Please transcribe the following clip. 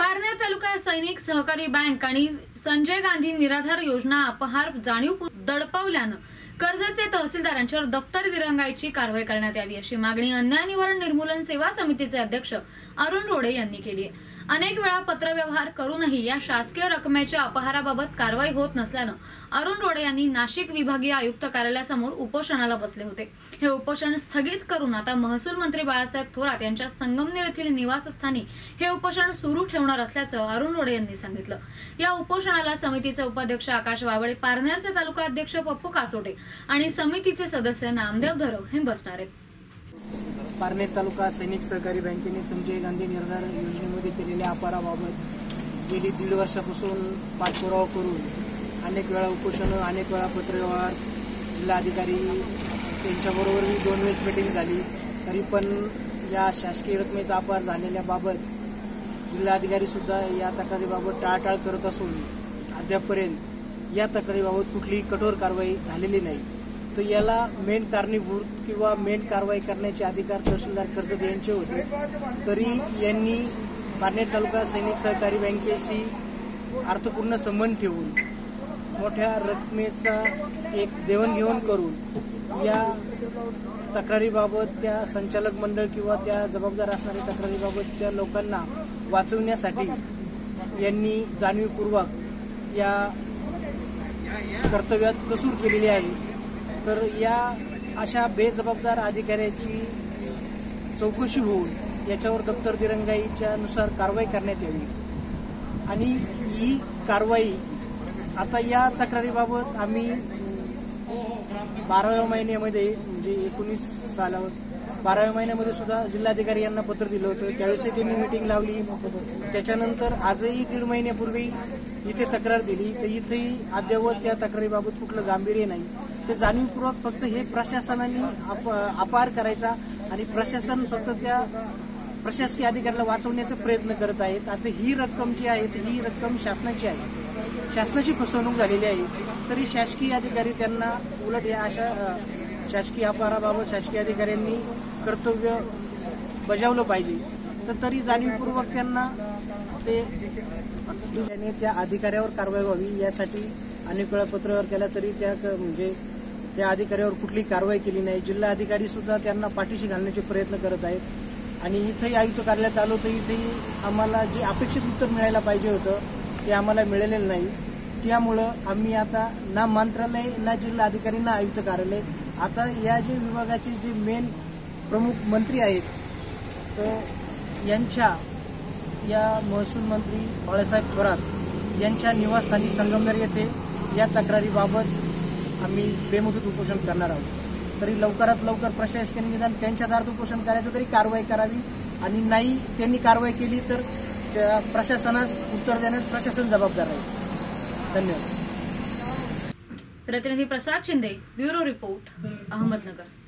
पारनेर तालुका सैनिक सहकारी बँक आणि संजय गांधी निराधार योजना अपहरब जाणीवपूर्वक दडपवल्यानं कर्जचे तहसीलदारांच्यावर दप्तरी दिरंगाईची कारवाई करण्यात यावी अशी मागणी अन्याय निवारण निर्मूलन सेवा समितीचे अध्यक्ष अरुण रोडे यांनी केली आहे। अनेक वेळा पत्रव्यवहार करूनही या शासकीय रकमेच्या अपहाराबाबत कारवाई होत नसल्यानं अरुण रोडे यांनी नाशिक विभागीय आयुक्त कार्यालयासमोर उपोषणाला बसले होते। हे उपोषण स्थगित करून आता महसूल मंत्री बाळासाहेब थोरात यांच्या संगमनेर येथील निवासस्थानी हे उपोषण सुरू ठेवणार असल्याचं अरुण रोडे यांनी सांगितलं। या उपोषणाला समितीचे उपाध्यक्ष आकाश वावळे, पारनेरचे तालुका अध्यक्ष पप्पू कासोटे आणि समितीचे सदस्य नामदेव धरव हे बसणार आहेत। पारनेर तालुका सैनिक सहकारी बँकेने संजय गांधी निराधार योजनेमध्ये केलेल्या अपहाराबाबत गेली 1.5 वर्षापासून पाठपुरावा करून अनेक वेळा उपोषण, अनेक वेळा पत्रव्यवहार, जिल्हाधिकारी त्यांच्याबरोबरही 2 वेळेस मीटिंग झाली, तरी पण या शासकीय रकमेचा अपहार झालेल्याबाबत जिल्हाधिकारी सुद्धा या तक्रारीबाबत टाळाटाळ करत असून अद्यापपर्यंत या तक्रारीबाबत कुठलीही कठोर कारवाई झालेली नाही। तर याला मेन कारणीभूत किंवा मेन कारवाई करण्याचे अधिकार तहसीलदार कर्जत यांचे होते, तरी यांनी पारनेर तालुका सैनिक सहकारी बँकेशी अर्थपूर्ण संबंध ठेवून मोठ्या रकमेचा एक देवणघेवाण करून या तक्रारीबाबत त्या संचालक मंडळ किंवा त्या जबाबदार असणाऱ्या तक्रारीबाबतच्या लोकांना वाचवण्यासाठी यांनी जाणीवपूर्वक या कर्तव्यात कसूर केलेली आहे। तर या अशा बेजबाबदार अधिकाऱ्याची चौकशी होऊन याच्यावर दप्तर दिरंगाईच्या नुसार कारवाई करण्यात यावी आणि ही कारवाई आता या तक्रारीबाबत आम्ही 12व्या महिन्यामध्ये म्हणजे 19 सालावर 12व्या महिन्यामध्ये सुद्धा जिल्हाधिकारी यांना पत्र दिलं होतं, त्यावेळेसही त्यांनी मीटिंग लावली। त्याच्यानंतर आजही 1.5 महिन्यापूर्वी इथे तक्रार दिली, तर इथेही अद्यावत त्या तक्रारीबाबत कुठलं गांभीर्य नाही। ते जाणीवपूर्वक फक्त हे प्रशासनाने अपहार करायचा आणि प्रशासन फक्त त्या प्रशासकीय अधिकाऱ्याला वाचवण्याचा प्रयत्न करत आहेत। आता ही रक्कम जी आहे ही रक्कम शासनाची आहे, शासनाची फसवणूक झालेली आहे, तरी शासकीय अधिकारी त्यांना उलट या अशा शासकीय अपहाराबाबत शासकीय अधिकाऱ्यांनी कर्तव्य बजावलं पाहिजे। तर तरी जाणीवपूर्वक त्यांना ते त्या अधिकाऱ्यावर कारवाई व्हावी यासाठी अनेक वेळा पत्रव्यवहार केला, तरी त्या अधिकाऱ्यावर कुठली कारवाई केली नाही। जिल्हा अधिकारी सुद्धा त्यांना पाठीशी घालण्याचे प्रयत्न करत आहेत आणि इथेही आयुक्त कार्यालयात आलो तर इथेही आम्हाला जे अपेक्षित उत्तर मिळायला पाहिजे होतं ते आम्हाला मिळालेलं नाही। त्यामुळं आम्ही आता ना मंत्रालय ना जिल्हा अधिकारी ना आयुक्त कार्यालय, आता या जे विभागाचे जे मेन प्रमुख मंत्री आहेत तर यांच्या या महसूल मंत्री बाळासाहेब थोरात यांच्या निवासस्थानी संगमनेर येथे या तक्रारीबाबत आम्ही बेमुदत उपोषण करणार आहोत। तरी लवकरात लवकर प्रशासकीय निदान त्यांच्या दारात उपोषण करायचं, तरी कारवाई करावी आणि नाही त्यांनी कारवाई केली तर त्या प्रशासनास उत्तर देण्यास प्रशासन जबाबदार आहे। धन्यवाद। प्रतिनिधी प्रसाद शिंदे, ब्युरो रिपोर्ट, अहमदनगर।